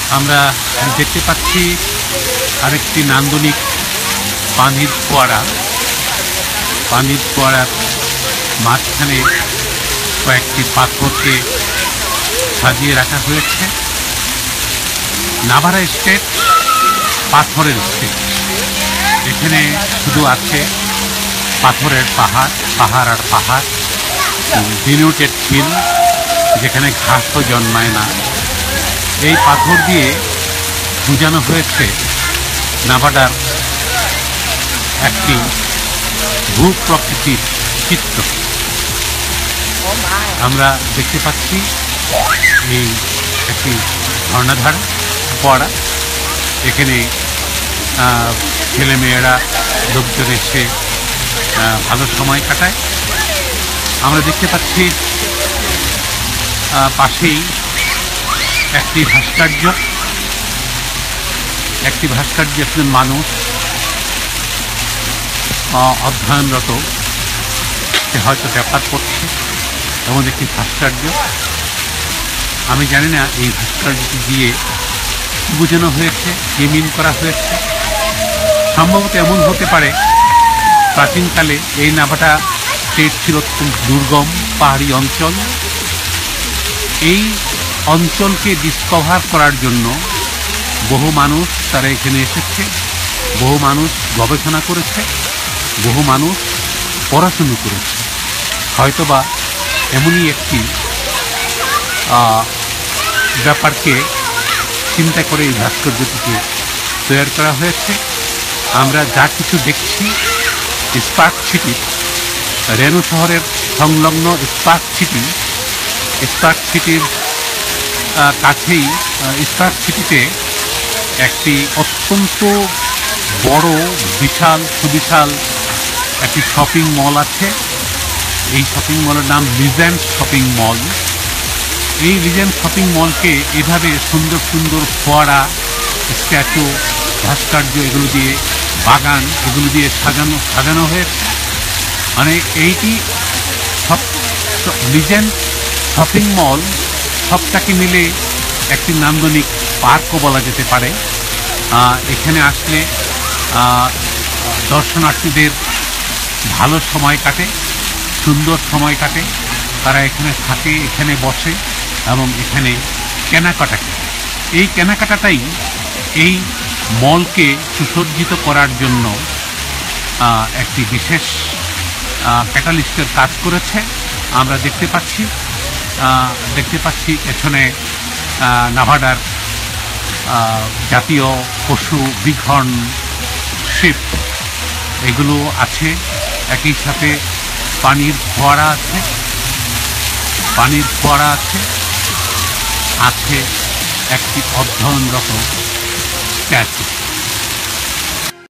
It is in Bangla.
আমরা দেখতে পাচ্ছি আরেকটি নান্দনিক পানির ফোয়ারা। পানির ফোয়ারার মাঝখানে কয়েকটি পাথরকে সাজিয়ে রাখা হয়েছে। নাভাডা স্টেট পাথরের স্টেট। এখানে শুধু আছে পাথরের পাহাড়, পাহাড় আর পাহাড়, ডিনুটেড হিল, যেখানে ঘাসও জন্মায় না। এই পাথর দিয়ে বোঝানো হয়েছে নাভাডার একটি ভূপ্রকৃতির চিত্র। আমরা দেখতে পাচ্ছি এই একটি ঝর্ণাধার ফোয়ারা। এখানে ছেলেমেয়েরা লোকজন এসে ভালো সময় কাটায়। আমরা দেখতে পাচ্ছি পাশেই একটি ভাস্কর্য। একজন মানুষ অধ্যয়নরত, সে হয়তো পেপার পড়ছে, এমন একটি ভাস্কর্য। আমি জানি না এই ভাস্কর্যটি দিয়ে বোঝানো হয়েছে, কি মিন করা হয়েছে। সম্ভবত এমন হতে পারে প্রাচীনকালে এই নাভাডা স্টেট ছিল অত্যন্ত দুর্গম পাহাড়ি অঞ্চল। এই অঞ্চলকে ডিসকভার করার জন্য বহু মানুষ তারা এখানে এসেছে, বহু মানুষ গবেষণা করেছে, বহু মানুষ পড়াশুনো করেছে। হয়তোবা এমনই একটি ব্যাপারকে চিন্তা করে এই ভাস্কর্যটিকে তৈরি করা হয়েছে। আমরা যা কিছু দেখছি স্পার্ক সিটি, রেনো শহরের সংলগ্ন স্পার্ক সিটির কাছেই, স্পার্ক সিটিতে একটি অত্যন্ত বড় সুবিশাল একটি শপিং মল আছে। এই শপিং মলের নাম লিজেন্ড শপিং মল। এই লিজেন্ড শপিং মলকে এভাবে সুন্দর সুন্দর ফোয়ারা, স্ট্যাচু, ভাস্কর্য, এগুলো দিয়ে বাগান, এগুলো দিয়ে সাজানো হয়েছে। মানে এইটি লিজেন্ড শপিং মল সবটাকে মিলে একটি নান্দনিক পার্কও বলা যেতে পারে। এখানে আসলে দর্শনার্থীদের ভালো সময় কাটে, সুন্দর সময় কাটে। তারা এখানে থাকে, এখানে বসে এবং এখানে কেনাকাটা করে। এই কেনাকাটাটাই এই মলকে সুসজ্জিত করার জন্য একটি বিশেষ ক্যাটালিস্টের কাজ করেছে। আমরা দেখতে পাচ্ছি এখানে নাভাডার জাতীয় পশু বিঘর্ন শিপ এগুলো আছে। একই সাথে পানির ফোয়ারা আছে একটি অধ্যয়নরত স্ট্যাচু।